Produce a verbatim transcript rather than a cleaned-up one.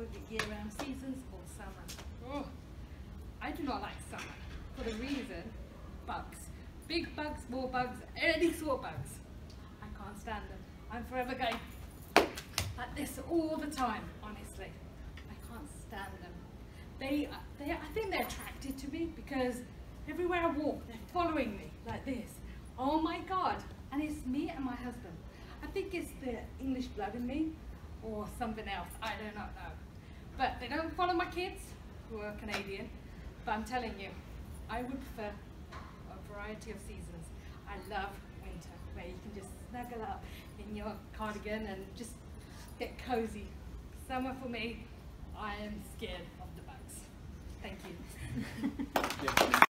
the year-round seasons or summer. Oh, I do not like summer for the reason bugs. Big bugs, small bugs, any sort of bugs. I can't stand them. I'm forever going like this all the time, honestly. I can't stand them. They, they, I think they're attracted to me because everywhere I walk, they're following me like this. Oh my God, and it's me and my husband. I think it's the English blood in me or something else, I do not know. But they don't follow my kids, who are Canadian, but I'm telling you, I would prefer a variety of seasons. I love winter, where you can just snuggle up in your cardigan and just get cozy. Summer for me, I am scared of the bugs. Thank you. Yeah.